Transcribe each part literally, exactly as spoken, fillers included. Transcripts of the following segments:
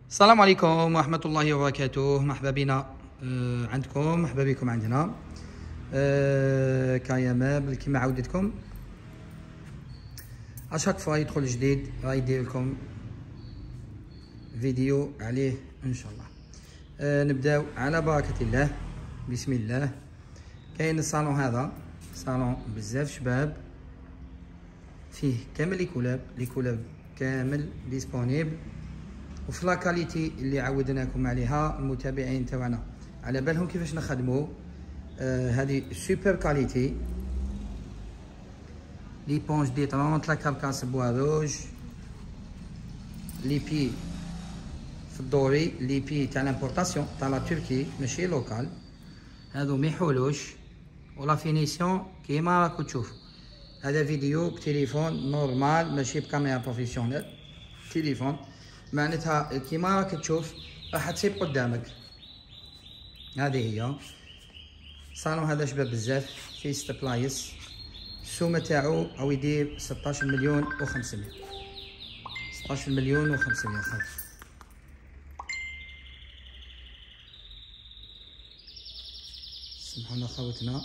السلام عليكم ورحمة الله وبركاته. مرحبا بنا آه عندكم، مرحبا بكم عندنا. آه كايا مابل كيما عودتكم اشاك فوا يدخل جديد راهي يدير لكم فيديو عليه ان شاء الله. آه نبداو على بركة الله، بسم الله. كاين الصالون هذا صالون بزاف شباب، فيه كامل لي كولاب لي كولاب كامل ديسپونيبل، وفي لا كاليتي اللي عودناكم عليها المتابعين تاعنا على بالهم كيفاش نخدموا. آه هذه سوبر كاليتي، لي بونج دي طرونت، لا كاركاس بوا روج، لي بي في الدوري، لي بي تاع لامبورطاسيون تاع لا تركي ماشي لوكال، هادو ميحولوش، ولا فينيسيون كيما راكم تشوفوا. هذا فيديو بتليفون نورمال ماشي بكاميرا بروفيسيونيل، تليفون معناتها كيما راك تشوف راح تصيب قدامك. هذه هي صالون هذا شباب بزاف، فيه ست بلايص، السومه تاعو او يدير ستاش مليون وخمسمية، ستاش مليون وخمسمية خالص. سمحونا خوتنا.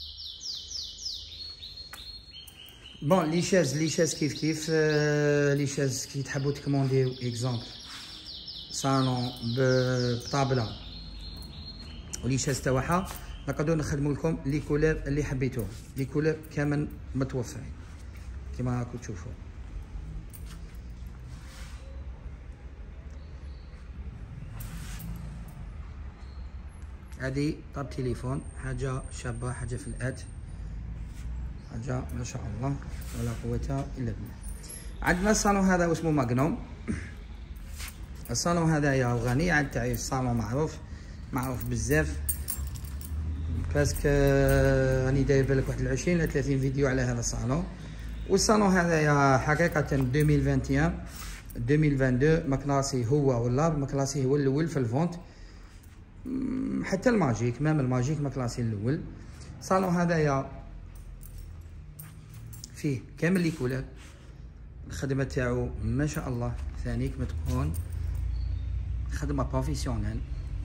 بون لي شاز لي شاز كيف كيف آه لي شاز كي تحبوا تكومونديو اكزومبل صالون بطابله ولي شاز تاعها، نقدروا نخدموا لكم لي كولور اللي حبيتوهم، لي كولور كامل متوفرين كيما راكم تشوفوا. هذه طاب تليفون، حاجه شابه، حاجه في الات، حاجه ما شاء الله ولا قوه الا بالله. عندنا الصالون هذا واسمه ماغنوم. الصالون هذا يا غني عن التعريف، صالون معروف معروف بزاف، باسكو راني داير بالك واحد العشرين ولا ثلاثين فيديو على هذا الصالون. والصالون هذا يا حقيقه ألفين وواحد وعشرين ألفين واثنين مكلاسي هو والله مكلاسي هو الاول في الفونت، حتى الماجيك مام الماجيك مكلاسي الاول. الصالون هذا يا فيه كامل لي كولاب، الخدمه تاعو ما شاء الله ثاني كما تكون خدمه بروفيسيونيل.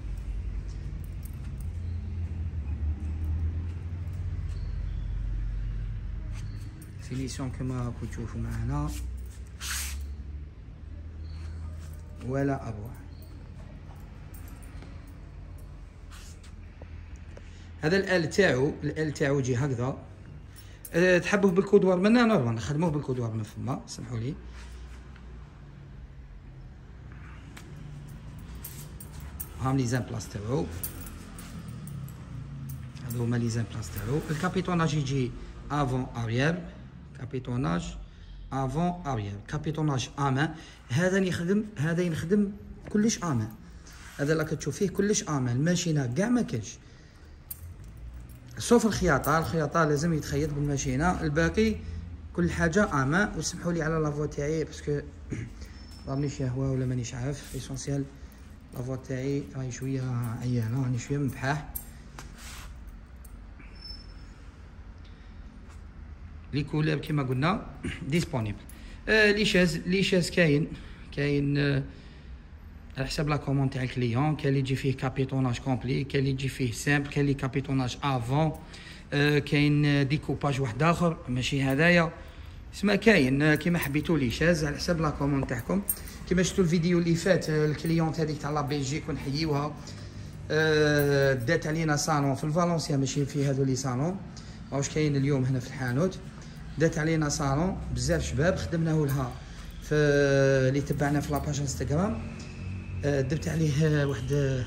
فينيسيون كما راكم تشوفوا معنا ولا اروع. هذا الال تاعو الال تاعو يجي هكذا. أه تحبوه بالكودوار منا نورمال نخدموه بالكودوار من فما، سمحوا لي. هام لي زامبلاس تاعو، هادو هما لي زامبلاس تاعو. الكابيتوناج يجي افون اريير، كابيتوناج افون اريير، كابيتوناج امان. هذا يخدم هذا يخدم كلش امان، هذا اللي كتشوف فيه كلش امان. الماشينه كاع ما كاينش سوف الخياطه، الخياطه لازم يتخيط بالماشينه، الباقي كل حاجه امان. وسمحوا لي على لافوا تاعي باسكو رانيش هوا ولا مانيش عارف، اسونسيال لافوا تاعي راهي شويه عيانه، راني شويه مبحاح. لي كولاب كيما قلنا ديسپونيبل. آه لي شاز لي شاز كاين كاين آه على حساب لا كوموند تاع الكليون. كاين اللي يجي فيه كابيتوناج كومبلي، كاين اللي يجي فيه سامبل، كاين اللي كابيتوناج افون، آه كاين ديكوباج واحد اخر ماشي هذايا. اسمع كاين كيما حبيتو لي شاز على حساب لا كوموند تاعكم. كيما شفتوا الفيديو اللي فات الكليونت هذيك تاع لا بلجيك ونحيوها، آه دات علينا صالون في الفالونسيا ماشي في هذو لي صالون واش كاين اليوم هنا في الحانوت. دات علينا صالون بزاف شباب خدمناه لها في اللي تبعنا في لاباج انستغرام. درت عليه واحد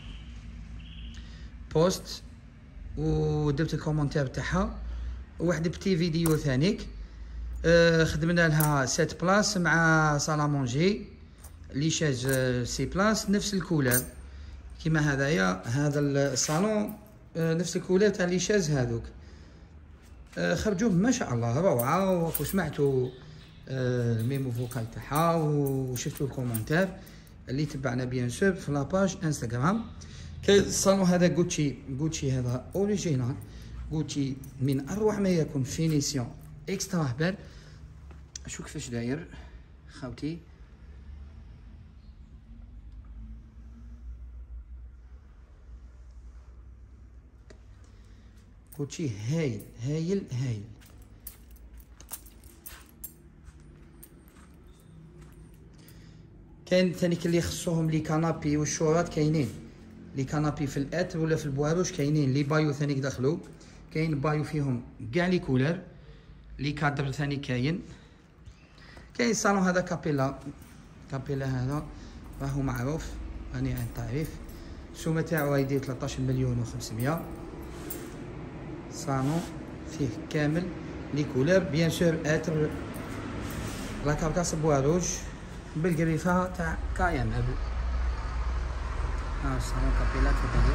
بوست ودرت الكومونتير تاعها، وواحد بتي فيديو ثانيك. خدمنا لها سات بلاص مع سالامونجي لي شاز سي بلاص نفس الكولر كيما هذايا. هذا الصالون نفس الكولر تاع لي شاز هذوك، خرجوا ما شاء الله روعه. وسمعتوا الميمو فوكال تاعها وشفتوا الكومونتير اللي تبعنا بيان سور في لاباج انستغرام. كاين الصالون هذا غوتشي، غوتشي هذا اوريجينال غوتشي من اروع ما يكون، فينيسيون اكسترا هبال. شوف كيفاش داير خاوتي، كوتشي هايل هايل هايل. كاين ثاني اللي يخصوهم لي كانابي والشورات، كاينين لي كانابي في الاتر ولا في البواروش، كاينين لي بايو ثاني دخلوا، كاين بايو فيهم كاع لي كولر، لي كادر ثاني كاين. كاين الصالون هذا كابيلا، كابيلا هذا راهو معروف غني عن التعريف، السومه تاعو يدير ثلاثطاش مليون وخمسمية. صالون فيه كامل لي كولر، بيان سور اتر لا كاركاس بواروج بالقريفه تاع كايا مابل. ها الصالون كابيلا كيف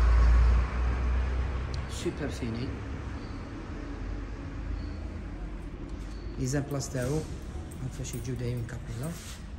سوبر فيني. لي زامبلاس تاعو هاك فاش يجيو دايرين كابيلا.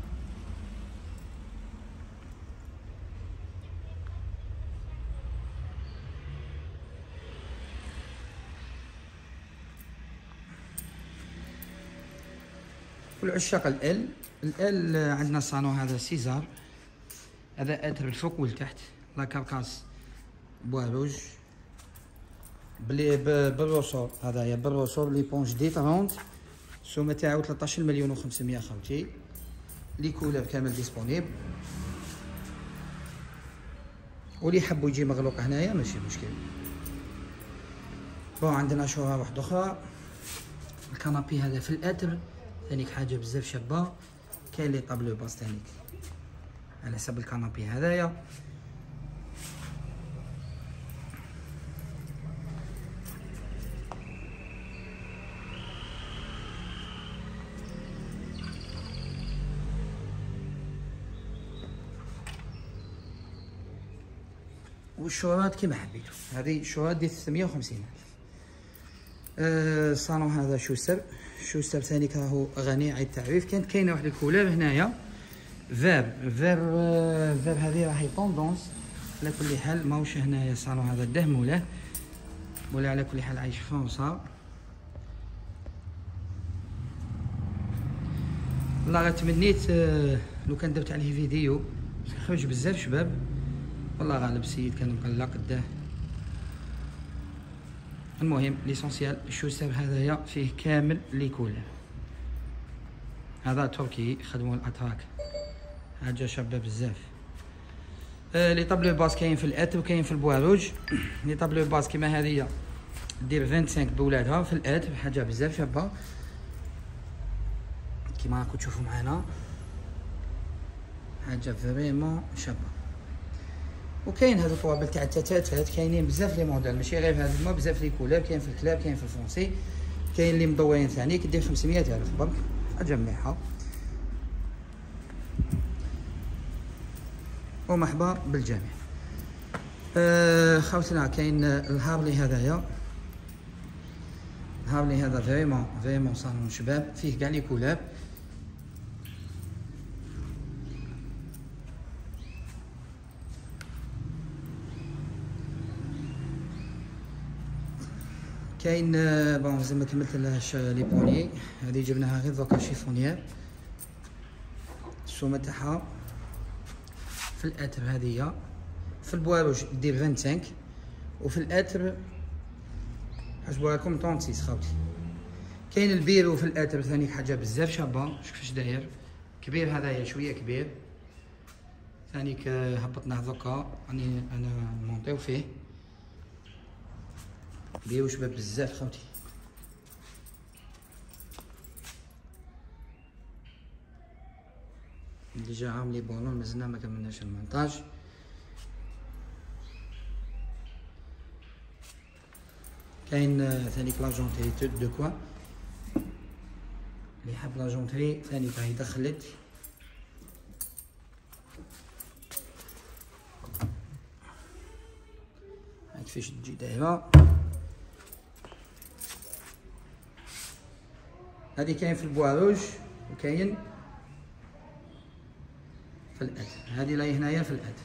والعشاق ال ال عندنا الصالون هذا سيزار، هذا اتر الفوق والتحت، لا كاركاس بواروج بلي بالروسور، هذايا بالروسور لي بونج دي ثلاثين، السومه تاعو ثلاثطاش مليون وخمسمية خوتي. لي كولر كامل ديسپونيبل، واللي حبوا يجي مغلوق هنايا ماشي مشكل. بون عندنا شوره واحده اخرى، الكنابي هذا في الاتر ثانيك حاجه بزاف شابه. كاين لي طابلو باس ثانيك على حسب الكنابي هذايا. والشورات كيما حبيتو، هذه الشورات ديال ستمية وخمسين ألف. أه الصالون هذا شوستر، شوستر ثاني راهو غني عن التعريف. كانت كاينه واحد الكولور هنايا فير فير أه فير هذه راهي طوندونس. على كل حال ماهوش هنايا الصالون هذا دهمو له، ولا على كل حال عايش في فرنسا. والله غير تمنيت أه لو كان درت عليه فيديو، خرج بزاف شباب، والله غالب السيد كان مقلق قداه. المهم ليسونسيال الشوستر هذايا فيه كامل لي كولر، هذا تركي خدموا الاتراك، حاجه شابه بزاف. آه لي طابلو باس كاين في الاتر وكاين في البواروج. لي طابلو باس كيما هذيا دير خمسة وعشرين بولادها في الاتر، حاجه بزاف شابه كيما راكم تشوفوا معنا، حاجه فريمون شابه. وكاين هذو الطوابل تاع التاتات كاينين بزاف لي موديل، ماشي غير في هذا الماء، بزاف لي كولور، كاين في الكلاب كاين في الفونسي، كاين اللي مدورين ثاني كدير خمسمية ألف برك. حاجه مليحه ومرحبا بالجميع. آه خوتنا كاين الهارلي هذايا، الهارلي هذا فريمون فريمون صالون شباب، فيه كاع لي كولور. كاين بون مازال ما كملتلهاش لي بوني، هذه جبناها غير دوكا شيفونيير. السومه تاعها في الاتر هذه، في البواروج دير خمسة وعشرين، وفي الاتر حسبوها لكم ستة وثلاثين خوتي. كاين البيرو في الاتر ثاني حاجه بزاف شابه، شوف كيفاش داير كبير، هذايا شويه كبير ثانيك هبطناه دوكا راني انا مونطيو فيه. بيرو شباب بزاف خوتي. ديجا عامل لي بونون، مازلنا ما كملناش المونتاج. كاين ثاني لاجونتري دو كوا، اللي حاب لاجونتري ثاني راهي دخلت. هاك كيفاش تجي دايره. هذه كاين في البواروج وكاين في الاتر، هذه لاهي هنايا في الاتر.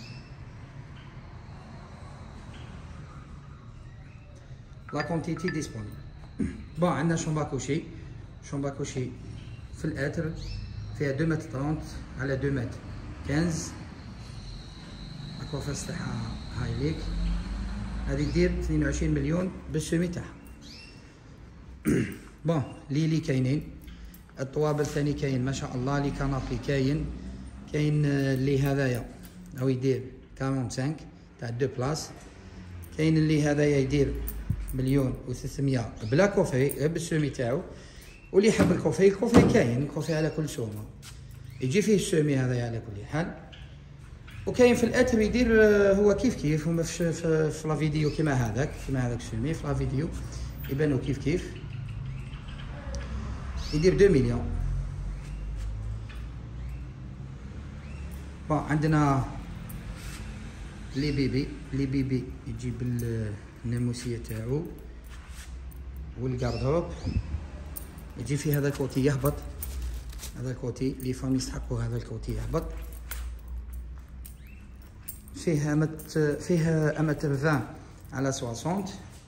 لا كونتيتي ديسپونيبل. بون عندنا شومبا كوشي، شومبا كوشي في الاتر فيها اثنين متر ثلاثين على اثنين متر خمسة، الكوفاس تاعها هاي ليك. هذه دير اثنين وعشرين مليون بالسومي تاعها. بون لي لي كاينين الطوابل ثاني كاين ما شاء الله، لي كانابي كاين كاين اللي هذايا هو يدير خمسة وأربعين تاع دو بلاص، كاين اللي هذايا يدير مليون وثلاثمية بلا كوفي غير بالسومي تاعو، واللي يحب الكوفي الكوفي كاين الكوفي على كل سومه يجي فيه السومي هذايا على كل حال. وكاين في الاتر يدير هو كيف كيف هما في في, في لا فيديو كيما هذاك كيما هذاك السومي في لا فيديو يبانو كيف كيف يدير دو مليون. بون عندنا لي بيبي لي بيبي يجيب الناموسيه تاعو والكاردروب يجي فيه هذا الكوتي يهبط، هذا الكوتي لي فام يستحقوا هذا الكوتي يهبط، فيه امت فيه امتر عشرين على ستين.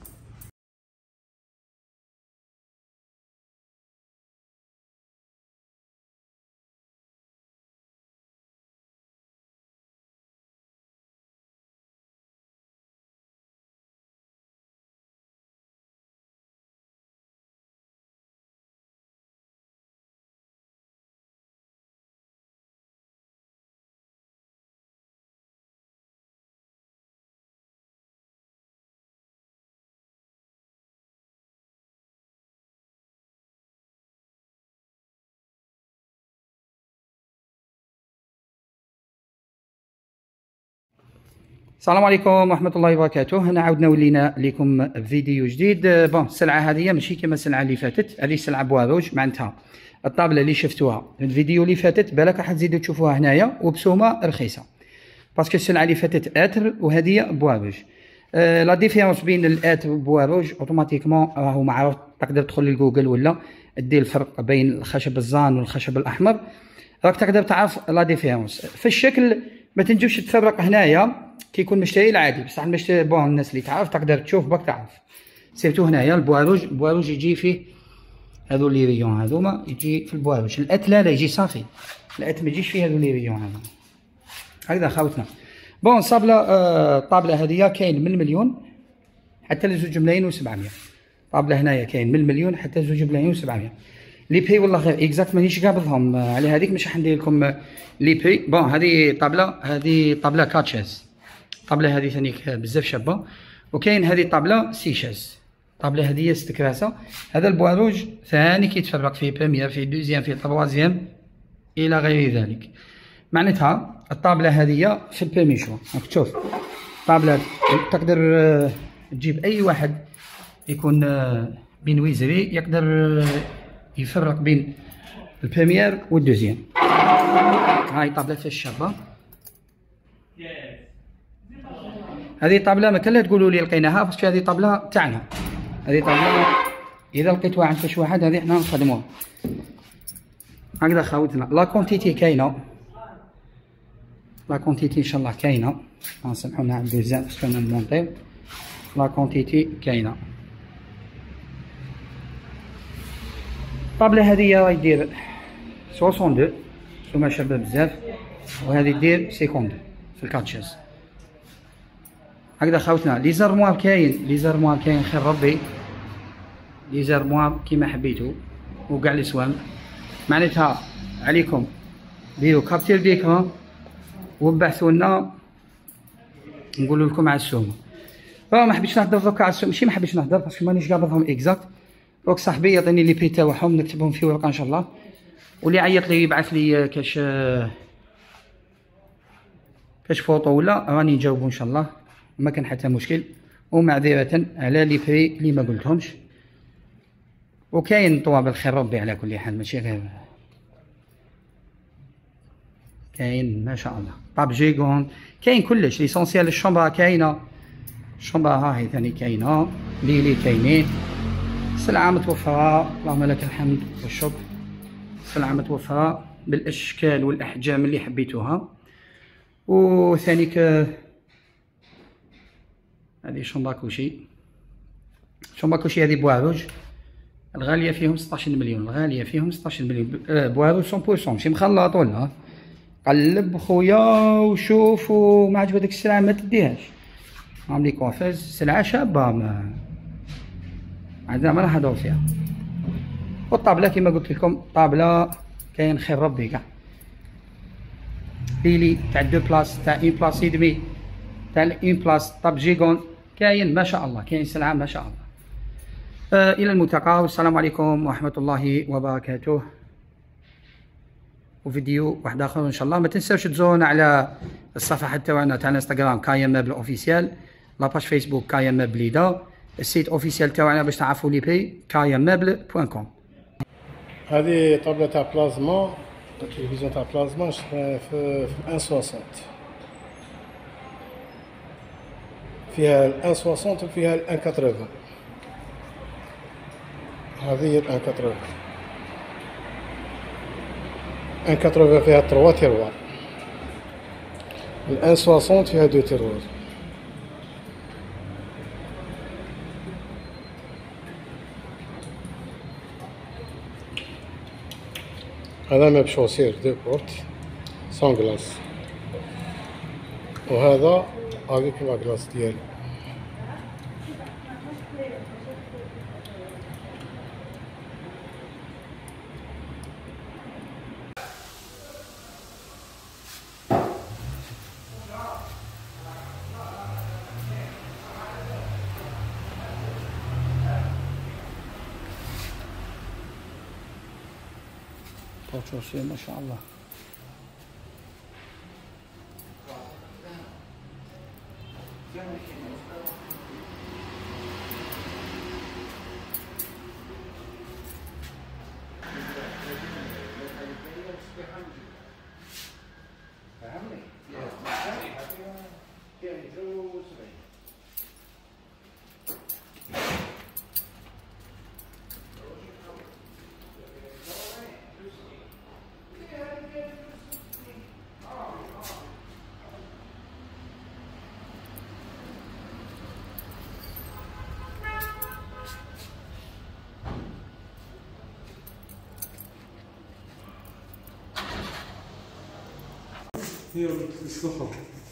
السلام عليكم ورحمة الله وبركاته. هنا عاودنا ولينا لكم فيديو جديد. بون السلعة هذه ماشي كما السلعة اللي فاتت، هذه سلعة بواروج معناتها الطابلة اللي شفتوها في الفيديو اللي فاتت بالك راح تزيدوا تشوفوها هنايا وبسومة رخيصة، باسكو السلعة اللي فاتت اتر وهذه بواروج. أه لا ديفيرونس بين الاتر وبواروج اوتوماتيكمون راهو معروف، تقدر تدخل لجوجل ولا دير الفرق بين الخشب الزان والخشب الأحمر، راك تقدر تعرف لا ديفيرونس. في الشكل ما تنجمش تفرق هنايا كي يكون مشتري العادي، بصح المشتري بون الناس اللي تعرف تقدر تشوف باك تعرف. سيرتو هنايا البواروج، البواروج يجي فيه هذو لي ريون هذوما يجي في البواروج. الات لا لا يجي صافي، الات ما يجيش فيه هذو لي ريون هذوما. هكذا خاوتنا. بون صابله آه الطابله هذه كاين من المليون حتى لزوج ملايين وسبعمية. طابله هنايا كاين من المليون حتى لزوج ملايين وسبعمية. لي بي والله غير اكزاكت مانيش قابضهم على هذيك، مش راح ندير لكم لي بي. بون هذه طابله هذه طابله كاتشيز، الطابله هذه ثاني بزاف شابه. وكاين هذه طابله سيشاز، الطابله هذه ست كراسه. هذا البواروج ثاني كيتفرق فيه بروميير فيه دوزيام فيه تروازيام الى غير ذلك. معناتها الطابله هذه في البيمي شو راك تشوف طابله تقدر تجيب اي واحد يكون بين ويزري يقدر يفرق بين البريمير والدوزيام. هاي طابلة الشابة، هذه طابلة ما كان لا تقولوا لي لقيناها، باسكو هذه طابلة تاعنا. هذه طابلة إذا لقيتوها عند فاش واحد هذه حنا نخدموها. هكذا خاوتنا. لا كونتيتي كاينة، لا كونتيتي إن شاء الله كاينة. سامحونا على البزاف باسكو أنا نمونطيو. لا كونتيتي كاينة. الطابلة هذه راهي دير ستين واثنين سومة شابة بزاف، وهذه دير خمسين واحد في الكاتشيز. هكذا خاوتنا. لي زارموار كاين، لي زارموار كاين خير ربي، لي زارموار كيما حبيتو وكاع لي سوام. معناتها عليكم ديرو كابتير ديكرون وبعثوا لنا نقولوا لكم على السومه. راه ما حبيتش نهضر دوكا على السومه، ماشي ما حبيتش نهضر باسكو مانيش قابضهم اكزاكت. دونك صاحبي يعطيني لي بي تاعهم نكتبهم في ورقه ان شاء الله، واللي عيط لي يبعث لي كاش كاش فوطو ولا راني نجاوبو ان شاء الله، ما كان حتى مشكل. ومعذره على لي بري اللي ما قلتهمش. وكاين طوابل خير ربي على كل حال، ماشي غير كاين ما شاء الله طاب جيغون كاين كلش. ليسونسيال الشومبرا كاينه، الشومبرا ها هي ثاني كاينه، ليلي كاينين. سلعة متوفرة اللهم لك الحمد والشكر، سلعة متوفرة بالأشكال والأحجام اللي حبيتوها. وثانيك هذه شومبا كوشي، شومبا كوشي هذه بواروج الغالية فيهم ستاش مليون، الغالية فيهم ستاش مليون بواروج مية بالمية ماشي مخلط ولا. قلب خويا وشوف وما عجبتك السلعة ما تديهاش. هام لي كوافيز سلعة شابة ما عندنا ما راح ندور فيها. والطابلة كيما قلت لكم طابلة كاين خير ربي كاع. ليلي تاع دو بلاص تاع اون بلاص اي دمي تاع اون بلاص طاب جيغون كاين ما شاء الله، كاين سلعة ما شاء الله. آه الى الملتقى والسلام عليكم ورحمة الله وبركاته. وفيديو واحد اخر ان شاء الله. ما تنساوش تزورونا على الصفحه تاعنا تاع الانستغرام كايا مابل اوفيسيال، لاباج فيسبوك كايا مابل ليدا، السيت اوفيسيال تاعنا باش تعرفوا لي بري كايا مابل بوان كوم. هذه طابلة تاع بلازما، تلفزيون تاع بلازما شريناها في في واحد وستين، فيها ال واحد وستين وفيها ال واحد وثمانين. هذه هي ال واحد وثمانين. واحد وثمانين فيها ثلاثة تيروار، ال واحد وستين فيها اثنين تيروار. هذا ماب شوسير دو بورت سون غلاس، وهذا افيك لا غلاس ديالو. شوسير ما شاء الله. هي الصخر.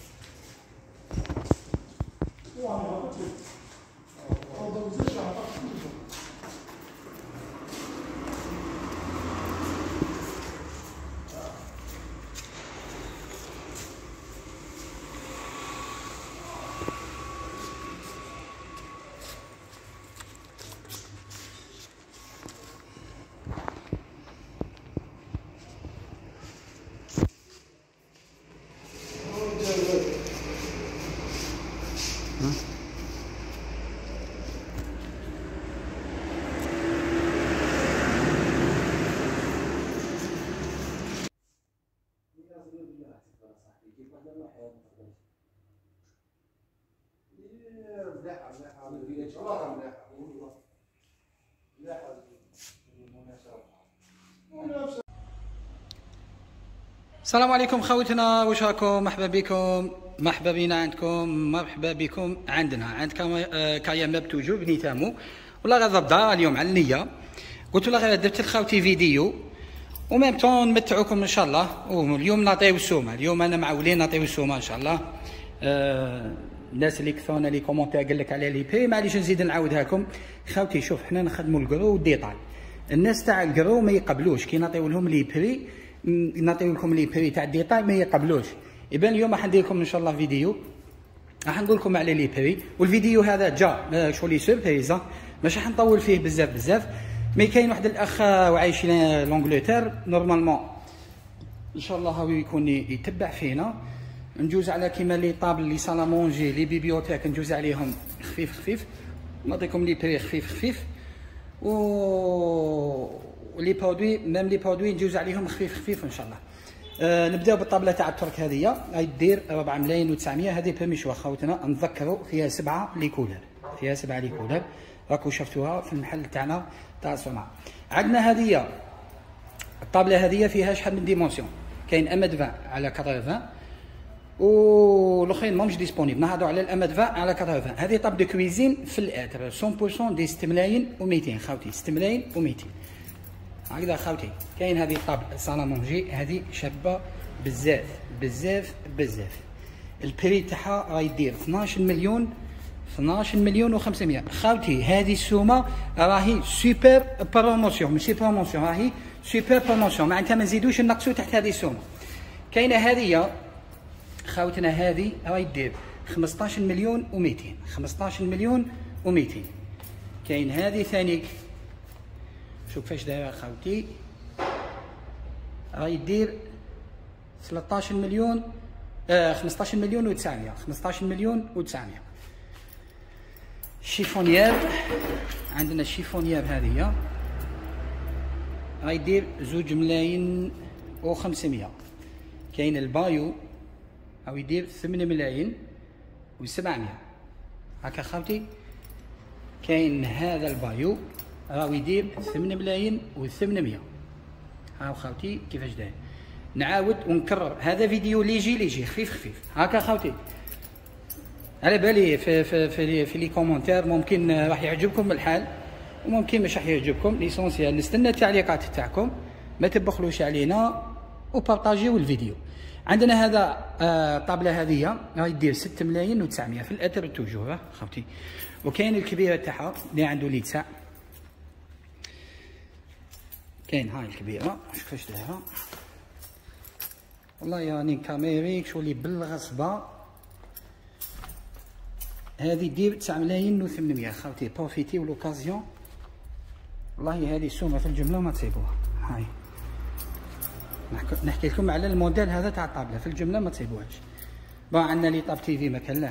السلام عليكم خوتنا، واش راكم؟ مرحبا بكم، مرحبا بينا عندكم، مرحبا بكم عندنا عند كايا ماب توجو بني تامو. والله غير ضبطه اليوم على النيه، قلت له غير درت لخاوتي فيديو وميم طون نمتعوكم ان شاء الله. واليوم نعطيو السومه، اليوم انا معولين نعطيو السومه ان شاء الله. آه الناس اللي كثرونا لي كومونتير قال لك على لي بي، معليش نزيد نعاودها لكم خاوتي. شوف حنا نخدموا الكرو والديطاي، الناس تاع الكرو ما يقبلوش كي نعطيو لهم لي بري، نعطيو لكم لي بري تاع الديطاي ما يقبلوش. اذا اليوم راح ندير لكم ان شاء الله فيديو، راح نقول لكم على لي بري. والفيديو هذا جا شغل سوربريز، مش راح نطول فيه بزاف بزاف. مي كاين واحد الاخ وعايش لونجلتير نورمالمون ان شاء الله هو يكون يتبع فينا. نجوز على كيما لي طابل لي سالامونجي لي بيبيوتيك، نجوز عليهم خفيف خفيف، نعطيكم لي بري خفيف خفيف. و ولي برودوي ميم لي برودوي نجوز عليهم خفيف خفيف ان شاء الله. أه نبداو بالطابله تاع الترك هذه، هاي دير أربعة ملايين وتسعمية. هذه بيرميشوا خوتنا، نذكروا فيها سبعه لي كولر، فيها سبعه لي كولر راكو شفتوها في المحل تاعنا تاع الصناعه. عندنا هذه الطابله هذه فيها شحال من ديمونسيون، كاين امد عشرين على ثمانين والاخرين ماهمش ديسپونيبل. نهضروا على الامد عشرين على ثمانين. هذه طاب دو كويزين في الاتر مية بالمية دي ستة ملايين ومئتين خاوتي، ستة ملايين ومئتين هكذا خاوتي. كاين هذه الطاب سالامونجي، هذه شابه بزاف بزاف بزاف. البري تاعها راهي دير اثناش مليون اثناش مليون وخمسمية. خاوتي هذه السومه راهي سوبر بروموسيون، ماشي بروموسيون، راهي سوبر بروموسيون، معناتها ما نزيدوش نقصوا تحت هذه السومه. كاينه هذه خاوتنا، هذه راهي دير خمسطاش مليون ومئتين، خمسطاش مليون ومئتين. كاين هذه ثاني، شوف كيفاش دايره خاوتي، راهي دير ثلاطاش مليون آه خمسطاش مليون وتسعمية، خمسطاش مليون وتسعمية. شيفونيير، عندنا الشيفونيير هذه راهي دير زوج ملايين وخمسمية. كاين البايو راهو يدير ثمانية ملايين وسبعمية، هاكا خاوتي. كاين هذا البايو راهو يدير ثمانية ملايين وثمانمية. هاو خاوتي كيفاش داير. نعاود ونكرر، هذا فيديو ليجي ليجي خفيف خفيف، هاكا خاوتي. على بالي في في في, في لي كومونتير ممكن راح يعجبكم الحال وممكن مش راح يعجبكم. ليسونسيال نستنى التعليقات تاعكم، ما تبخلوش علينا وبارطاجيو الفيديو. عندنا هذا آه طابله هذه راهي دير ستة ملايين وتسعمية في الاتر توجور خاوتي. وكاين الكبيره تاعها اللي عنده لي تسع، كاين هاي الكبيره شوف كيفاش دايره. والله يعني كاميريك شولي بالغصبه. هذه دير تسعة ملايين وثمانمية خاوتي. بروفيتي ولوكازيون، والله هذه السومه في الجمله ما تصيبوها. هاي نحكي لكم على الموديل هذا تاع الطابله، في الجمله ما تصيبوهاش. بون عندنا لي طاب تي في ما كان له،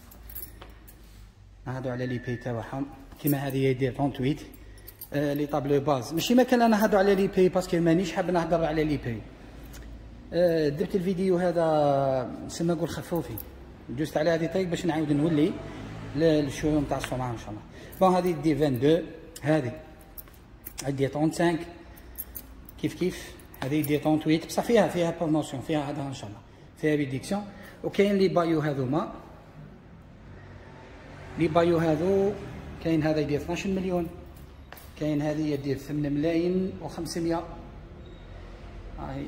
نهضروا على لي بي تاعهم كيما هذه يدير ثمانية وثمانين. آه لي طاب لو باز ماشي ما كان نهضروا على لي بي باسكو مانيش حاب نهضر على لي بي. آه درت الفيديو هذا سما نقول خفوفي، جوست على هذه طريق باش نعاود نولي للشويوم تاع الصناعه ان شاء الله. بون هذه دي اثنين وعشرين، هذه عندي خمسة وثلاثين كيف كيف. هذه دي ثمانية وثمانين بصح فيها فيها بروموسيون، فيها هذا ان شاء الله، فيها ريديكسيون. وكاين لي بايو هذوما، لي بايو هذو كاين هذا يدير اثناش مليون، كاين هذه يدير ثمانية ملايين وخمسمية. هاي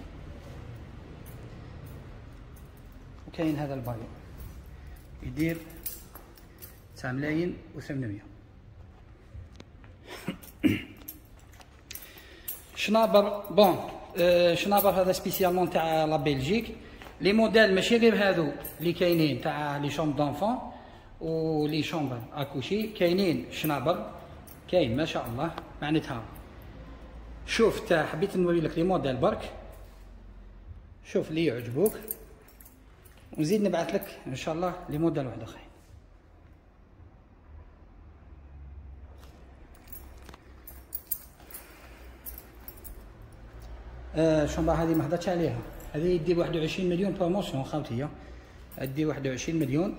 وكاين هذا البايو يدير تسعة ملايين وثمانمية. شنابر بون آه شنابر هذا سبيسيالمون تاع لا بلجيك. لي موديل ماشي غير هذو اللي كاينين تاع لي شومبر دونفون و لي شومبر اكوشي، كاينين شنابر كاين ما شاء الله. معناتها شوف تا حبيت نوري لك لي موديل برك، شوف اللي يعجبوك ونزيد نبعث لك ان شاء الله لي موديل واحد اخرين. آه شومبر هذه ما هضرتش عليها، هذه دير واحد وعشرين مليون بروموسيون خاوتي، دير واحد وعشرين مليون.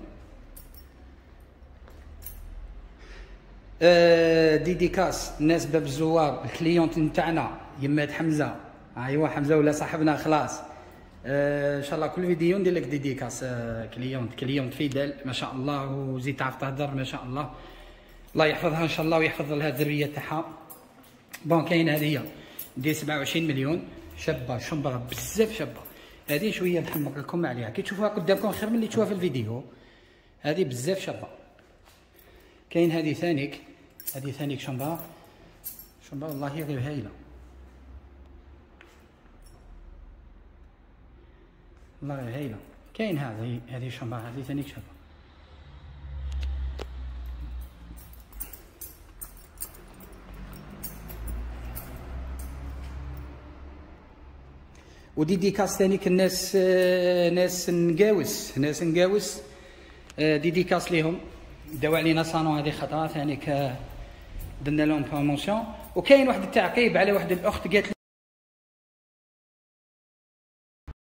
آه ديديكاس الناس باب الزوار، الكليونت نتاعنا يمات حمزه، ايوا حمزه ولا صاحبنا خلاص. آه ان شاء الله كل فيديو ندير لك ديديكاس. آه كليونت كليونت فيدال ما شاء الله، وزيد تعرف تهدر ما شاء الله، الله يحفظها ان شاء الله ويحفظ لها الذريه تاعها. بون كاين هذه هي دير سبعة وعشرين مليون، شابه شمبره بزاف شابه. هذه شويه نحمق لكم عليها، كي تشوفوها قدامكم خير من اللي تشوفوها في الفيديو، هذه بزاف شابه. كاين هذه ثانيك، هذه ثانيك شمبره شمبره والله غير هايله، والله غير هايله. كاين هذه هذه شمبره هذه ثانيك شابه. وديديكاس ثانيك الناس ناس نقاوس ناس نقاوس ديديكاس ليهم، داو علينا صانون هذه خطره ثانيك درنا لهم بروموسيون. وكاين واحد التعقيب على واحد الاخت قالت